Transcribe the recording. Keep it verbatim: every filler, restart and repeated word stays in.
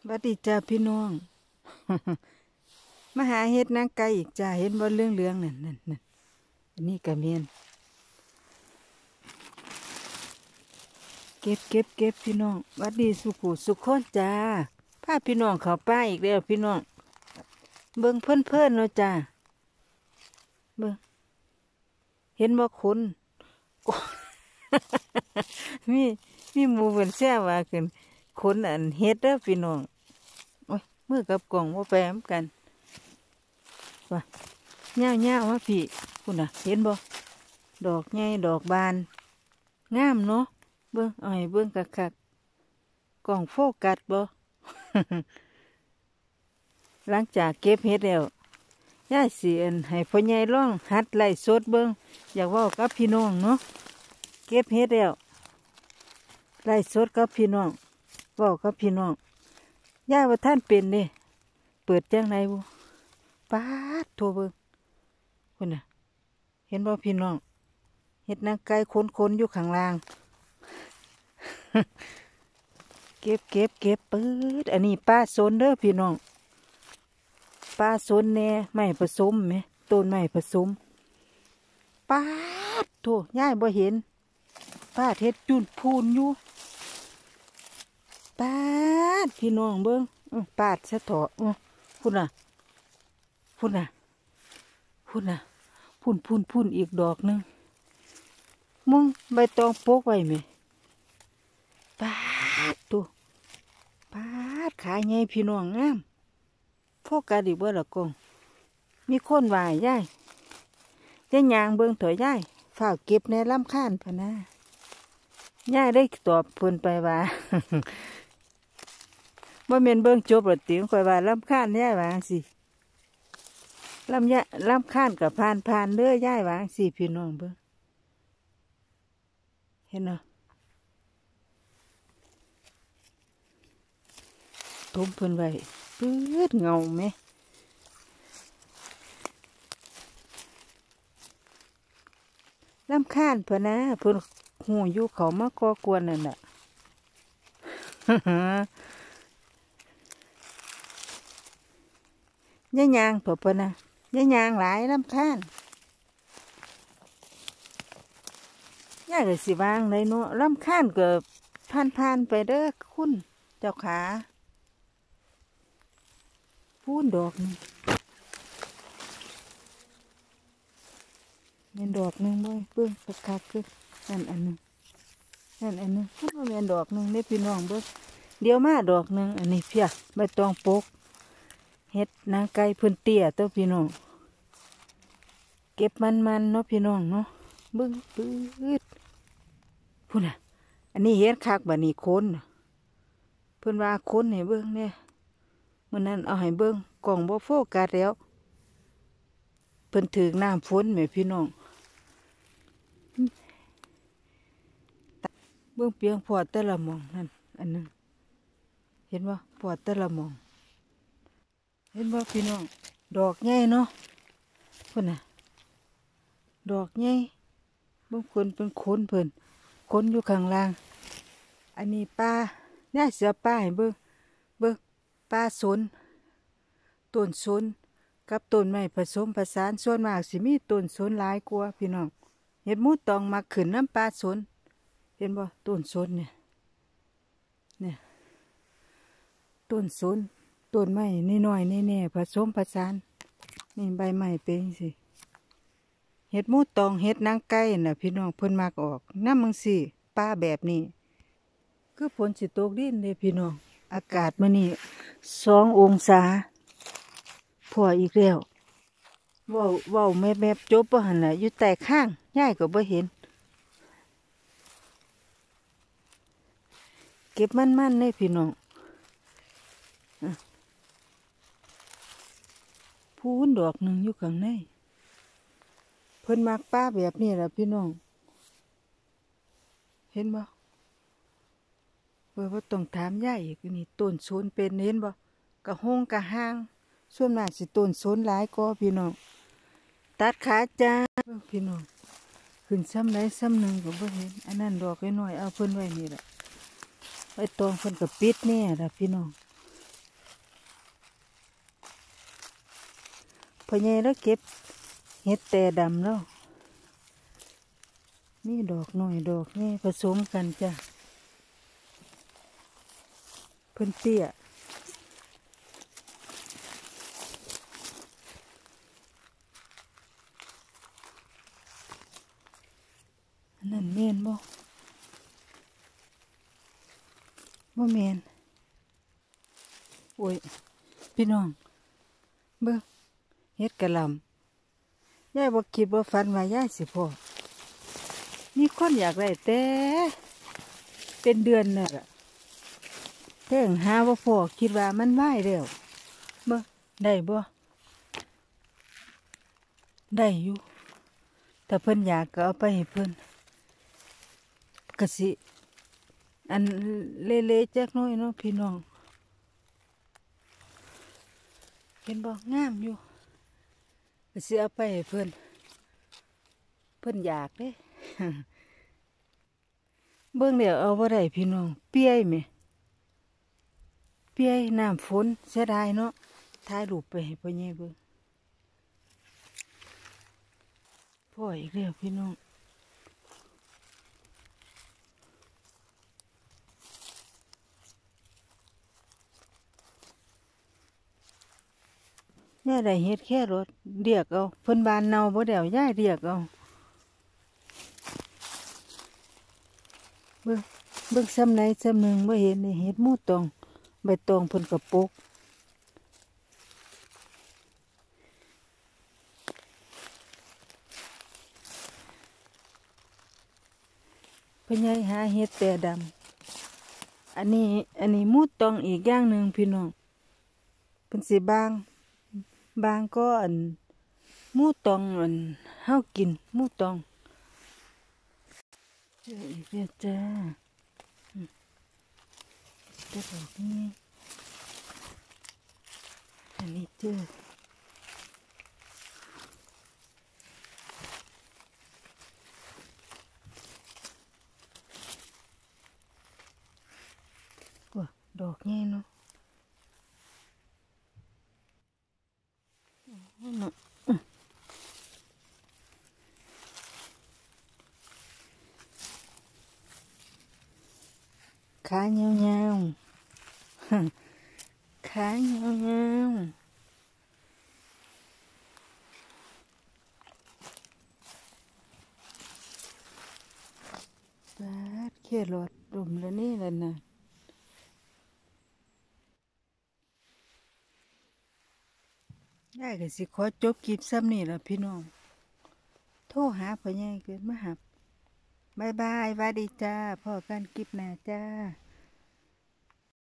บัดดีจ้าพี่น้อง มาหาเฮ็ดนางไก่อีกจ้าเห็นบ่เรื่องเรื่องนั่นนั่นนั่นอันนี้กะเมียนเก็บเก็บเก็บพี่น้องบัดดีสุขุสุขคนจ้าพาพี่น้องเข้าป่าอีกแล้วพี่น้องเบิ่งเพิ่นเพิ่นเนาะจ้าเบิ่งเห็นบ่คน มีมีหมู่เพิ่นแซวว่าขึ้นคนอันเฮ็ดเด้อพี่น้องโอ้ยมือกับกล่องบ่แปมกันว่าย่าวๆว่าพี่คุณน่ะเห็นบ่ดอกใหญ่ดอกบานงามเนาะเบิ่งเอาให้เบิ่งคักๆกล่องโฟกัสบ่ หลังจากเก็บเฮ็ดแล้วยายสิอันให้พ่อใหญ่ลองหัดไล่สดเบิ่งอยากเว้ากับพี่น้องเนาะเก็บเฮ็ดแล้วไล่สดกับพี่น้องเว้ากับพี่น้องยายว่าท่านเป็นเด้เปิดจังไดบ่ป๊าดโทรเบิ่งพุ่นน่ะเห็นบ่พี่น้องเฮ็ดนางไก่คนๆอยู่ข้างล่าง เก็บเก็บเก็บปื๊ดอันนี้ป้าสนเด้อพี่น้องป้าสนแน่ไม่ผสมไหมต้นไม้ผสมป้าดโถย่ายบ่เห็นป้าเฮ็ดจุนพูนอยู่ป้าดพี่น้องเบิ่งอื้อปาดซะเถาะอื้อพุ่นน่ะพุ่นน่ะพุ่นน่ะพุ่นพุ่นพุ่นอีกดอกหนึงมึงใบตองโปกไว้ไหมป้าดโถป้าดขาใหญ่พี่น้องงามโฟกัสอีกเบ่ละกงมีคนว่าย่ายยายยางเบิ่งเถอะย่ายฝากเก็บในลำคาญพะนะย่ายได้ตอบเพิ่นไปว่า บ่แม่นเบิ่งจบแล้วติข่อยว่าลำคาญย่ายว่าจั่งซี้ลำยะลำคาญก็ผ่านๆเด้อย่ายว่าจั่งซี้พี่น้องเบิ่งเห็นเนาะทมเพิ่นไว้ปื๊ดเงาแม่ลำคาญเพิ่นนะเพิ่นหูอยู่เขามาก่อกวนนั่นน่ะ ยะยางเพิ่นเพิ่นนะยะยางหลายลำคาญย่าก็สิวางเลยเนาะลำคาญก็ผ่านๆไปเด้อคุณเจ้าขาพูนดอกนึงแม่นดอกนึงบ่เบิ่งคักๆคือนั่นอันนึงนั่นอันนึงมันบ่แม่นดอกนึงเด้พี่น้องเบิ่งเดี๋ยวมาดอกนึงอันนี้เพียใบตองโปกเฮ็ดนางไก่เพิ่นเตี้ยเต้าพี่น้องเก็บมันๆเนาะพี่น้องเนาะเบิ่งปื๊ดพุ่นน่ะอันนี้เฮ็ดคักบัดนี้คนน่ะเพิ่นว่าคนให้เบิ่งแน่มื้อนั้นเอาให้เบิ่งกล่องบ่โฟกัสแล้วเพิ่นถึกน้ำฝนแม่พี่น้องเบิ่งเปียงพอดแต่ละหม่องนั่นอันนึงเห็นบ่พอดแต่ละหม่องเห็นบ่พี่น้องดอกใหญ่เนาะพุ่นน่ะดอกใหญ่เบิ่งคนเป็นคนเพิ่นคนอยู่ข้างล่างอันนี้ป้าย่าเสือป้าให้เบิ่งเบิ่งป้าสนต้นสนกับต้นไม้ผสมผสานส่วนมากสิมีต้นสนหลายกว่าพี่น้องเห็ดหมูตองมาขึ้นน้ำป้าสนเห็นบ่ต้นสนเนี่ยเนี่ยต้นสนต้นไม้น้อยๆแน่ๆผสมผสานนี่ใบไม้เป็นสิเห็ดหมูตองเห็ดนางไก่น่ะพี่น้องเพิ่นมักออกน้ำมึงสิป้าแบบนี้คือฝนสิตกดินเด้พี่น้องอากาศมื้อนี้สององศาพออีกแล้วเว้าเว้าแม่ๆจบบ่หั่นน่ะอยู่ใต้ข้างยายก็บ่เห็นเก็บมันๆเลยพี่น้องพูนดอกหนึ่งอยู่ข้างในเพิ่นมักป้าแบบนี้แหละพี่น้องเห็นบ่เพิ่นว่าต้องถามยายอีกนี่ต้นโซนเป็นเห็นบ่กะฮงกะห้างส่วนมากสิต้นโซนหลายกว่าพี่น้องตัดขาจ้าพี่น้องขึ้นซ้ำไหนซ้ำหนึ่งก็บ่เห็นอันนั้นดอกน้อยๆเอาเพิ่นไว้นี่แหละไว้ตองเพิ่นก็ปิดแน่ล่ะพี่น้องพอใหญ่แล้วเก็บเห็ดแต่ดำแล้วนี่ดอกหน่อยดอกนี่ผสมกันจ้ะเพิ่นเตี้ยนั่นเมียนบ่บ่เมียนโอ้ยพี่น้องเบิ่งเฮ็ดกะหล่ำยายบ่คิดบ่ฝันว่ายายสิพอมีคนอยากได้แต่เป็นเดือนน่ะล่ะแท่งหาบ่พอคิดว่ามันไหวแล้วเบิ่งได้บ่ได้อยู่ถ้าเพิ่นอยากก็เอาไปให้เพิ่นกะสิอันเละๆจักหน่อยเนาะพี่น้องเห็นบ่งามอยู่ก็สิเอาไปให้เพิ่นเพิ่นอยากเด้ เบิ่งแล้วเอาบ่ได้พี่น้องเปียแหมเปียน้ำฝนเสียดายเนาะถ่ายรูปไปให้พ่อใหญ่เบิ่งพ่ออีกแล้วพี่น้องย่าได้เฮ็ดแค่รถเรียกเอาเพิ่นบานเนาบ่แล้วย่าเรียกเอาเบิ่งเบิ่งซ้ำไหนซ้ำหนึ่งบ่เห็นนี่เฮ็ดหมูตองใบตองเพิ่นก็ปลูกพ่อใหญ่หาเฮ็ดแต่ดำอันนี้อันนี้หมูตองอีกอย่างหนึ่งพี่น้องเพิ่นสิบางบางก็อันหมูตองอันเฮากินหมูตองเจออีกแล้วจ้าจะบอกนี่อันนี้เจอว่าดอกนี่เนาะเนาะขาเงาๆขาเงาๆบาดเขียรถดมแล้วนี่แหละนะได้ก็สิขอจบคลิปซ้ำนี่ล่ะพี่น้องโทรหาพ่อใหญ่เกิดมาหับบ๊ายบายหวัดดีจ้าพ่อกันคลิปหน้าจ้า